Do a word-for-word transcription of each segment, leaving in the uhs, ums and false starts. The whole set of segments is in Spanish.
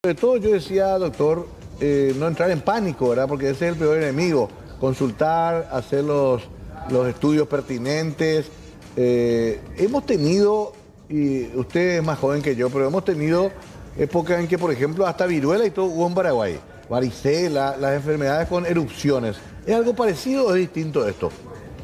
Sobre todo yo decía, doctor, eh, no entrar en pánico, ¿verdad? Porque ese es el peor enemigo. Consultar, hacer los, los estudios pertinentes. Eh, hemos tenido, y usted es más joven que yo, pero hemos tenido épocas en que, por ejemplo, hasta viruela y todo hubo en Paraguay. Varicela, las enfermedades con erupciones. ¿Es algo parecido o es distinto de esto?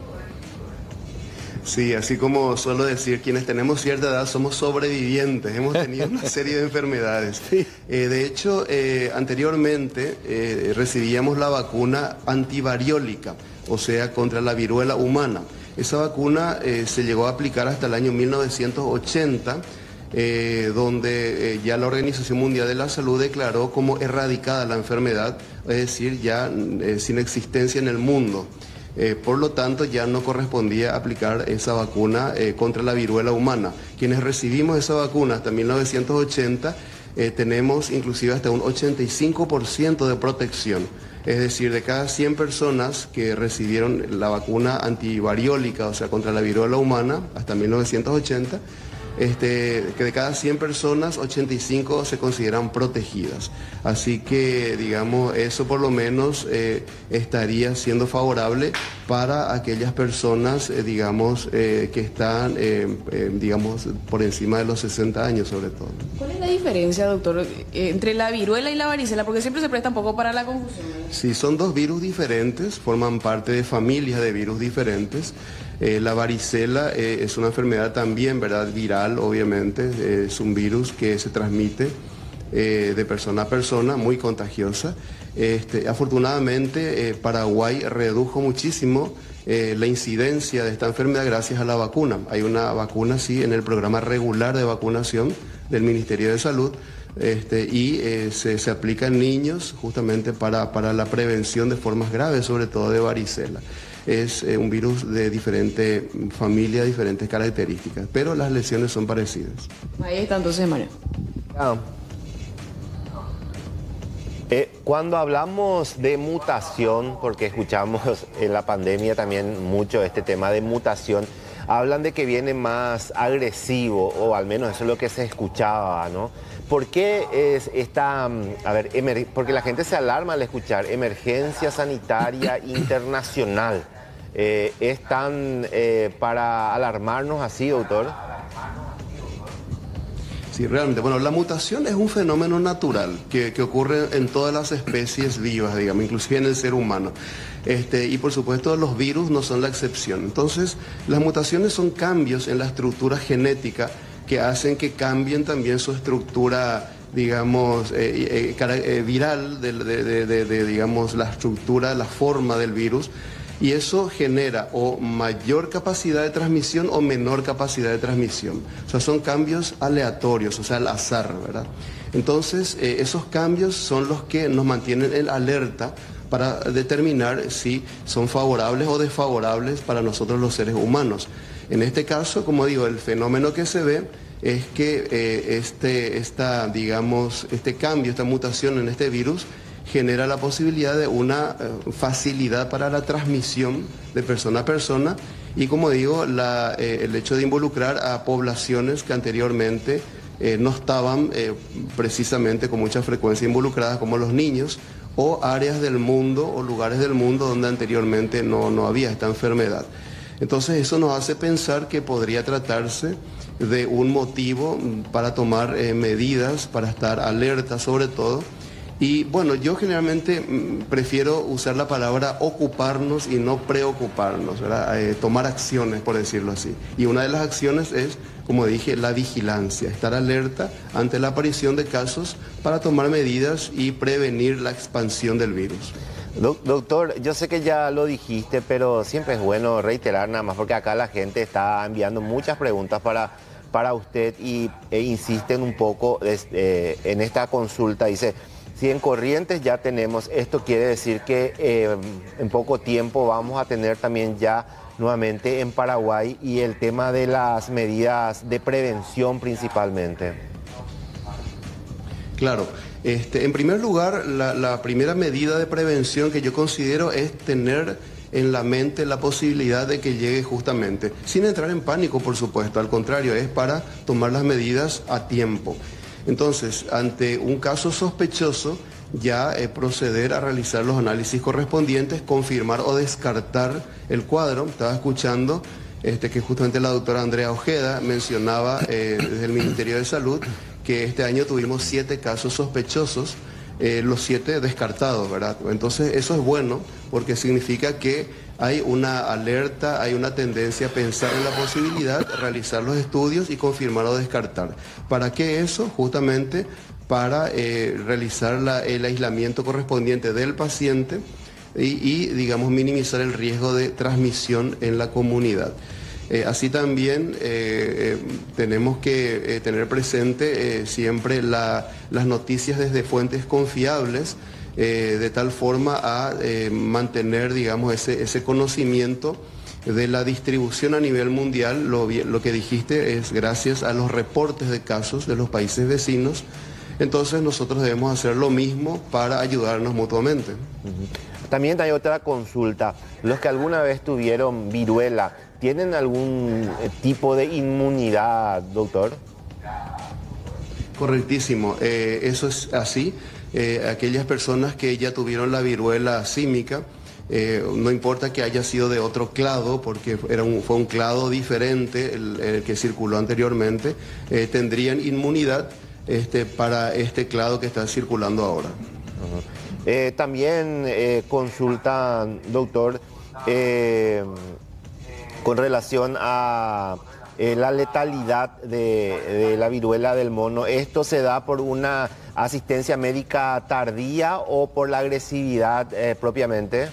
Sí, así como suelo decir, quienes tenemos cierta edad somos sobrevivientes, hemos tenido una serie de enfermedades. Sí. Eh, de hecho, eh, anteriormente eh, recibíamos la vacuna antivariólica, o sea, contra la viruela humana. Esa vacuna eh, se llegó a aplicar hasta el año mil novecientos ochenta, eh, donde eh, ya la Organización Mundial de la Salud declaró como erradicada la enfermedad, es decir, ya eh, sin existencia en el mundo. Eh, por lo tanto, ya no correspondía aplicar esa vacuna eh, contra la viruela humana. Quienes recibimos esa vacuna hasta mil novecientos ochenta, eh, tenemos inclusive hasta un ochenta y cinco por ciento de protección. Es decir, de cada cien personas que recibieron la vacuna antivariólica, o sea, contra la viruela humana, hasta mil novecientos ochenta, Este, que de cada cien personas, ochenta y cinco se consideran protegidas. Así que, digamos, eso por lo menos eh, estaría siendo favorable para aquellas personas, eh, digamos, eh, que están, eh, eh, digamos, por encima de los sesenta años sobre todo. ¿Cuál es la diferencia, doctor, entre la viruela y la varicela? Porque siempre se presta un poco para la confusión. Sí, son dos virus diferentes, forman parte de familias de virus diferentes. Eh, la varicela eh, es una enfermedad también, ¿verdad? Viral, obviamente, eh, es un virus que se transmite eh, de persona a persona, muy contagiosa. Este, afortunadamente, eh, Paraguay redujo muchísimo eh, la incidencia de esta enfermedad gracias a la vacuna. Hay una vacuna, sí, en el programa regular de vacunación del Ministerio de Salud. Este, y eh, se, se aplica en niños justamente para, para la prevención de formas graves, sobre todo de varicela. Es eh, un virus de diferente familia, diferentes características, pero las lesiones son parecidas. Ahí está entonces, Mario. Ah. Eh, cuando hablamos de mutación, porque escuchamos en la pandemia también mucho este tema de mutación, hablan de que viene más agresivo, o al menos eso es lo que se escuchaba, ¿no? ¿Por qué es esta, a ver, emer, porque la gente se alarma al escuchar emergencia sanitaria internacional? Eh, ¿Es tan eh, para alarmarnos así, doctor? Sí, realmente. Bueno, la mutación es un fenómeno natural que, que ocurre en todas las especies vivas, digamos, inclusive en el ser humano. Este, y por supuesto los virus no son la excepción. Entonces, las mutaciones son cambios en la estructura genética que hacen que cambien también su estructura, digamos, eh, eh, eh, viral, de, de, de, de, digamos, la estructura, la forma del virus. Y eso genera o mayor capacidad de transmisión o menor capacidad de transmisión. O sea, son cambios aleatorios, o sea, al azar, ¿verdad? Entonces, eh, esos cambios son los que nos mantienen en alerta para determinar si son favorables o desfavorables para nosotros los seres humanos. En este caso, como digo, el fenómeno que se ve es que eh, este, esta, digamos, este cambio, esta mutación en este virus genera la posibilidad de una eh, facilidad para la transmisión de persona a persona y, como digo, la, eh, el hecho de involucrar a poblaciones que anteriormente eh, no estaban eh, precisamente con mucha frecuencia involucradas, como los niños, o áreas del mundo o lugares del mundo donde anteriormente no, no había esta enfermedad. Entonces eso nos hace pensar que podría tratarse de un motivo para tomar eh, medidas, para estar alerta sobre todo. Y bueno, yo generalmente mm, prefiero usar la palabra ocuparnos y no preocuparnos, ¿verdad? Eh, tomar acciones, por decirlo así. Y una de las acciones es, como dije, la vigilancia, estar alerta ante la aparición de casos para tomar medidas y prevenir la expansión del virus. Doctor, yo sé que ya lo dijiste, pero siempre es bueno reiterar nada más, porque acá la gente está enviando muchas preguntas para, para usted y e insisten un poco eh, en esta consulta. Dice, si en Corrientes ya tenemos, esto quiere decir que eh, en poco tiempo vamos a tener también ya nuevamente en Paraguay, y el tema de las medidas de prevención principalmente. Claro. Este, en primer lugar, la, la primera medida de prevención que yo considero es tener en la mente la posibilidad de que llegue justamente, sin entrar en pánico, por supuesto, al contrario, es para tomar las medidas a tiempo. Entonces, ante un caso sospechoso, ya eh, proceder a realizar los análisis correspondientes, confirmar o descartar el cuadro. Estaba escuchando este, que justamente la doctora Andrea Ojeda mencionaba eh, desde el Ministerio de Salud que este año tuvimos siete casos sospechosos, eh, los siete descartados, ¿verdad? Entonces eso es bueno porque significa que hay una alerta, hay una tendencia a pensar en la posibilidad, realizar los estudios y confirmar o descartar. ¿Para qué eso? Justamente para eh, realizar la, el aislamiento correspondiente del paciente y, y, digamos, minimizar el riesgo de transmisión en la comunidad. Eh, así también eh, eh, tenemos que eh, tener presente eh, siempre la, las noticias desde fuentes confiables, eh, de tal forma a eh, mantener, digamos, ese, ese conocimiento de la distribución a nivel mundial. Lo, lo que dijiste es gracias a los reportes de casos de los países vecinos. Entonces nosotros debemos hacer lo mismo para ayudarnos mutuamente. Uh-huh. También hay otra consulta. Los que alguna vez tuvieron viruela, ¿tienen algún tipo de inmunidad, doctor? Correctísimo, eh, eso es así. Eh, aquellas personas que ya tuvieron la viruela símica, eh, no importa que haya sido de otro clado, porque era un, fue un clado diferente el, el que circuló anteriormente, eh, tendrían inmunidad Este, para este clado que está circulando ahora. Uh-huh. eh, también eh, consultan, doctor, eh, con relación a eh, la letalidad de, de la viruela del mono. ¿Esto se da por una asistencia médica tardía o por la agresividad eh, propiamente?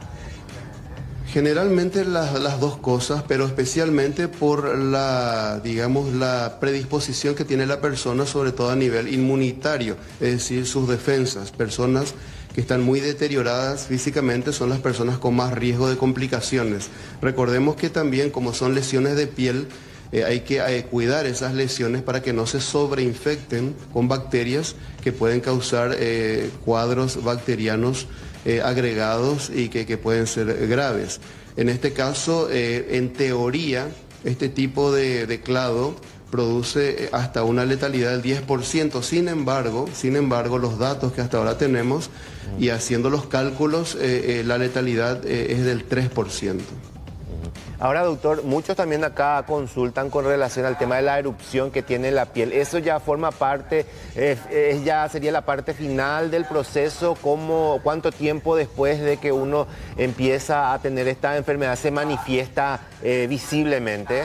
Generalmente las, las dos cosas, pero especialmente por la, digamos, la predisposición que tiene la persona, sobre todo a nivel inmunitario, es decir, sus defensas. Personas que están muy deterioradas físicamente son las personas con más riesgo de complicaciones. Recordemos que también, como son lesiones de piel, eh, hay que eh, cuidar esas lesiones para que no se sobreinfecten con bacterias que pueden causar eh, cuadros bacterianos Eh, agregados y que, que pueden ser graves. En este caso, eh, en teoría, este tipo de, de clado produce hasta una letalidad del diez por ciento. Sin embargo, sin embargo, los datos que hasta ahora tenemos y haciendo los cálculos, eh, eh, la letalidad eh, es del tres por ciento. Ahora, doctor, muchos también acá consultan con relación al tema de la erupción que tiene la piel. ¿Eso ya forma parte, eh, eh, ya sería la parte final del proceso? ¿Cómo, cuánto tiempo después de que uno empieza a tener esta enfermedad se manifiesta eh, visiblemente?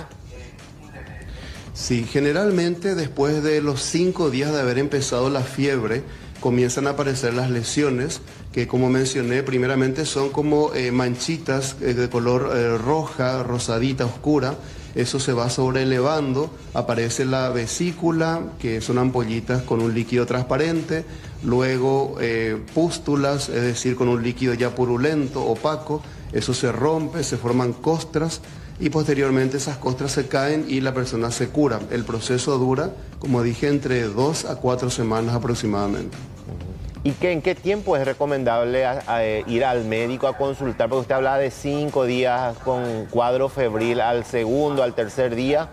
Sí, generalmente después de los cinco días de haber empezado la fiebre, comienzan a aparecer las lesiones, que como mencioné, primeramente son como eh, manchitas eh, de color eh, roja, rosadita, oscura. Eso se va sobrelevando, aparece la vesícula, que son ampollitas con un líquido transparente, luego eh, pústulas, es decir, con un líquido ya purulento, opaco. Eso se rompe, se forman costras y posteriormente esas costras se caen y la persona se cura. El proceso dura, como dije, entre dos a cuatro semanas aproximadamente. ¿Y qué, en qué tiempo es recomendable a, a, a ir al médico a consultar? Porque usted hablaba de cinco días con cuadro febril, al segundo, al tercer día.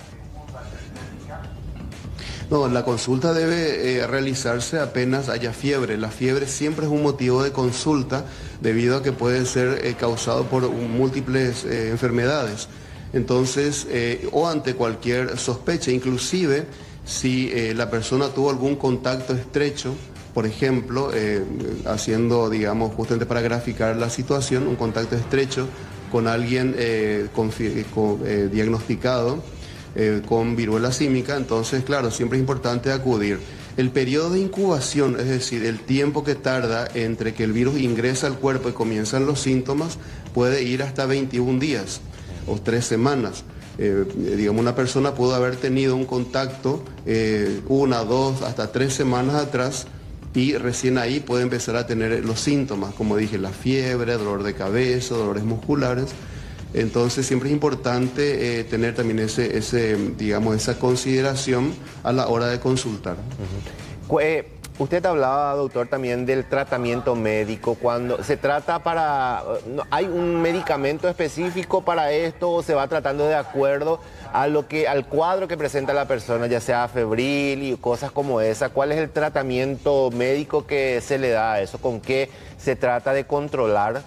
No, la consulta debe eh, realizarse apenas haya fiebre. La fiebre siempre es un motivo de consulta debido a que puede ser eh, causado por múltiples eh, enfermedades. Entonces, eh, o ante cualquier sospecha, inclusive si eh, la persona tuvo algún contacto estrecho, por ejemplo, eh, haciendo, digamos, justamente para graficar la situación, un contacto estrecho con alguien eh, con, con, eh, diagnosticado eh, con viruela símica, entonces, claro, siempre es importante acudir. El periodo de incubación, es decir, el tiempo que tarda entre que el virus ingresa al cuerpo y comienzan los síntomas, puede ir hasta veintiún días o tres semanas. Eh, digamos, una persona pudo haber tenido un contacto eh, una, dos, hasta tres semanas atrás, y recién ahí puede empezar a tener los síntomas, como dije, la fiebre, dolor de cabeza, dolores musculares. Entonces siempre es importante eh, tener también ese, ese, digamos, esa consideración a la hora de consultar. Uh-huh. eh, Usted hablaba, doctor, también del tratamiento médico. Cuando se trata para... no, ¿hay un medicamento específico para esto o se va tratando de acuerdo a lo que, al cuadro que presenta la persona, ya sea febril y cosas como esa? ¿Cuál es el tratamiento médico que se le da a eso? ¿Con qué se trata de controlar?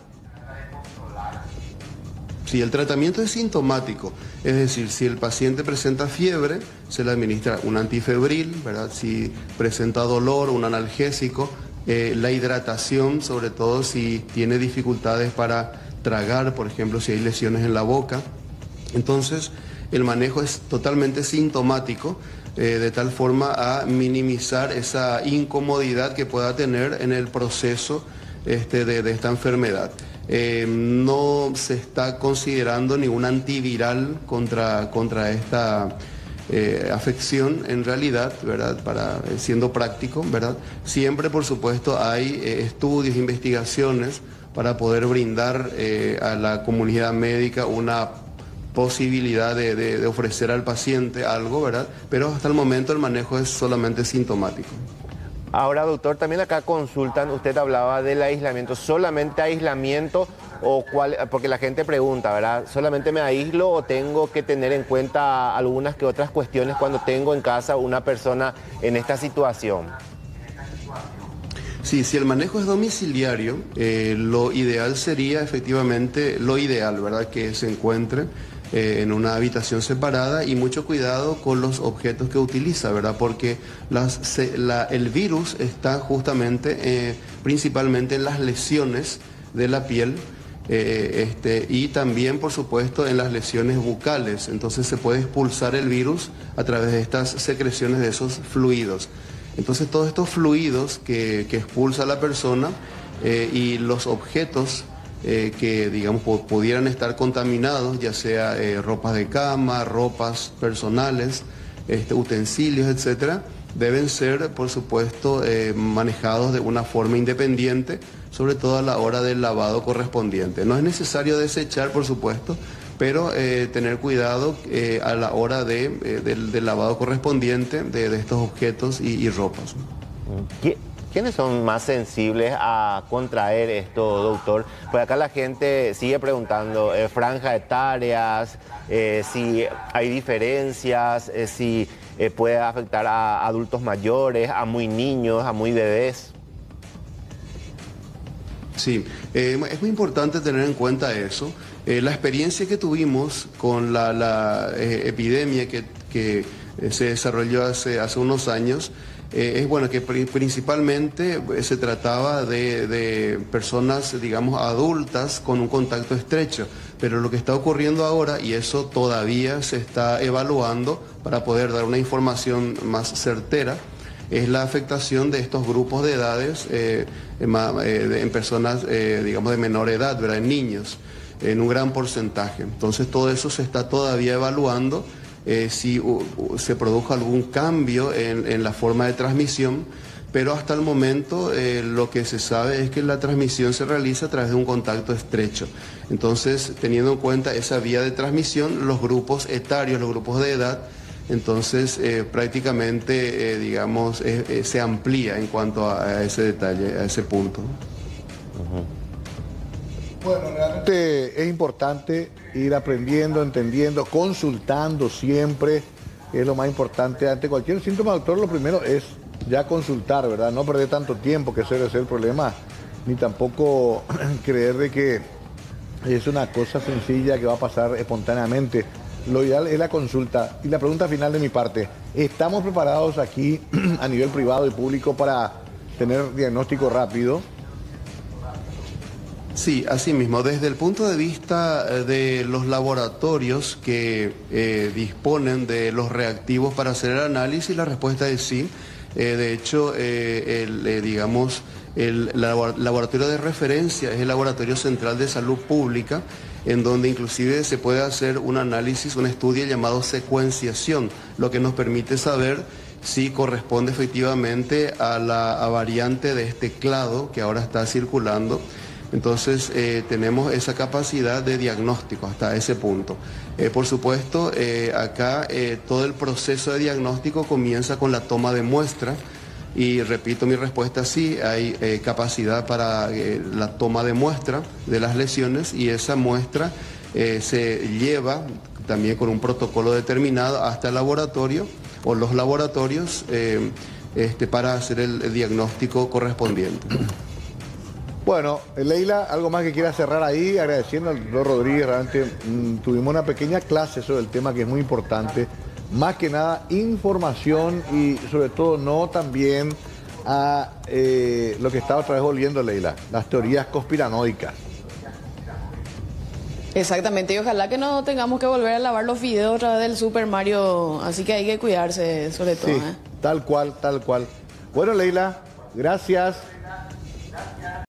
Sí, el tratamiento es sintomático, es decir, si el paciente presenta fiebre, se le administra un antifebril, ¿verdad? Si presenta dolor, un analgésico, eh, la hidratación, sobre todo si tiene dificultades para tragar, por ejemplo, si hay lesiones en la boca. Entonces, el manejo es totalmente sintomático, eh, de tal forma a minimizar esa incomodidad que pueda tener en el proceso este, de, de esta enfermedad. Eh, no se está considerando ningún antiviral contra, contra esta eh, afección en realidad, ¿verdad? Para, eh, siendo práctico, ¿verdad? Siempre, por supuesto, hay eh, estudios, investigaciones para poder brindar eh, a la comunidad médica una posibilidad de, de, de ofrecer al paciente algo, ¿verdad? Pero hasta el momento el manejo es solamente sintomático. Ahora, doctor, también acá consultan, usted hablaba del aislamiento, ¿solamente aislamiento o cuál? Porque la gente pregunta, ¿verdad? ¿Solamente me aíslo o tengo que tener en cuenta algunas que otras cuestiones cuando tengo en casa una persona en esta situación? Sí, si el manejo es domiciliario, eh, lo ideal sería efectivamente, lo ideal, ¿verdad? Que se encuentre Eh, en una habitación separada y mucho cuidado con los objetos que utiliza, ¿verdad? Porque las, se, la, el virus está justamente, eh, principalmente en las lesiones de la piel eh, este, y también, por supuesto, en las lesiones bucales. Entonces se puede expulsar el virus a través de estas secreciones de esos fluidos. Entonces todos estos fluidos que, que expulsa la persona eh, y los objetos Eh, que digamos pudieran estar contaminados, ya sea eh, ropas de cama, ropas personales, este, utensilios, etcétera, deben ser, por supuesto, eh, manejados de una forma independiente, sobre todo a la hora del lavado correspondiente. No es necesario desechar, por supuesto, pero eh, tener cuidado eh, a la hora de, eh, del, del lavado correspondiente de, de estos objetos y, y ropas. ¿Qué? ¿Quiénes son más sensibles a contraer esto, doctor? Pues acá la gente sigue preguntando, eh, franjas etarias, eh, si hay diferencias, eh, si eh, puede afectar a adultos mayores, a muy niños, a muy bebés. Sí, eh, es muy importante tener en cuenta eso. Eh, la experiencia que tuvimos con la, la eh, epidemia que, que eh, se desarrolló hace, hace unos años, Eh, es bueno que principalmente se trataba de, de personas, digamos, adultas con un contacto estrecho, pero lo que está ocurriendo ahora, y eso todavía se está evaluando para poder dar una información más certera, es la afectación de estos grupos de edades eh, en, en personas, eh, digamos, de menor edad, ¿verdad? En niños, en un gran porcentaje. Entonces todo eso se está todavía evaluando. Eh, si uh, uh, se produjo algún cambio en, en la forma de transmisión, pero hasta el momento eh, lo que se sabe es que la transmisión se realiza a través de un contacto estrecho. Entonces, teniendo en cuenta esa vía de transmisión, los grupos etarios, los grupos de edad, entonces eh, prácticamente, eh, digamos, eh, eh, se amplía en cuanto a, a ese detalle, a ese punto. Uh-huh. Bueno, realmente es importante ir aprendiendo, entendiendo, consultando siempre, es lo más importante. Ante cualquier síntoma, doctor, lo primero es ya consultar, ¿verdad? No perder tanto tiempo, que ese es el problema, ni tampoco creer de que es una cosa sencilla que va a pasar espontáneamente. Lo ideal es la consulta. Y la pregunta final de mi parte, ¿estamos preparados aquí a nivel privado y público para tener diagnóstico rápido? Sí, así mismo. Desde el punto de vista de los laboratorios que eh, disponen de los reactivos para hacer el análisis, la respuesta es sí. Eh, de hecho, eh, el, eh, digamos, el laboratorio de referencia es el Laboratorio Central de Salud Pública, en donde inclusive se puede hacer un análisis, un estudio llamado secuenciación, lo que nos permite saber si corresponde efectivamente a la a variante de este clado que ahora está circulando. Entonces eh, tenemos esa capacidad de diagnóstico hasta ese punto. Eh, por supuesto, eh, acá eh, todo el proceso de diagnóstico comienza con la toma de muestra Y repito mi respuesta, sí, hay eh, capacidad para eh, la toma de muestra de las lesiones y esa muestra eh, se lleva también con un protocolo determinado hasta el laboratorio o los laboratorios eh, este, para hacer el, el diagnóstico correspondiente. Bueno, Leila, algo más que quiera cerrar ahí, agradeciendo al doctor Rodríguez, realmente mmm, tuvimos una pequeña clase sobre el tema que es muy importante, más que nada información y sobre todo no también a eh, lo que estaba otra vez volviendo, Leila, las teorías conspiranoicas. Exactamente, y ojalá que no tengamos que volver a lavar los videos otra vez del Super Mario, así que hay que cuidarse sobre todo. Sí, ¿eh? tal cual, tal cual. Bueno, Leila, gracias.